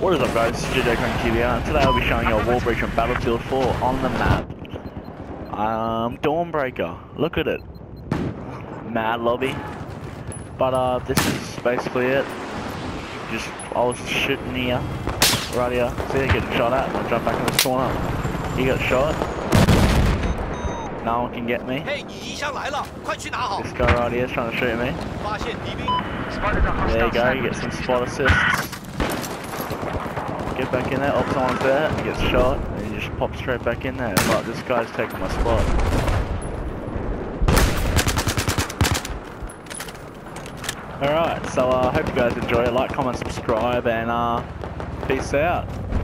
What is up guys, it's JJCrankedTv and today I'll be showing you a wallbreach on Battlefield 4 on the map. Dawnbreaker, look at it. Mad lobby. But this is basically it. I was shooting here, right here. See, they're getting shot at and I jump back in this corner. He got shot. No one can get me. This guy right here is trying to shoot me. There you go, you get some spot assists. Get back in there, oh, someone's there, he gets shot, and you just pop straight back in there. But this guy's taking my spot. Alright, so I hope you guys enjoy it. Like, comment, subscribe, and peace out.